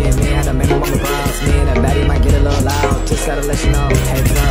shit, me had to make my mama proud. Me and that baddie might get a little loud. Just gotta let you know, hey,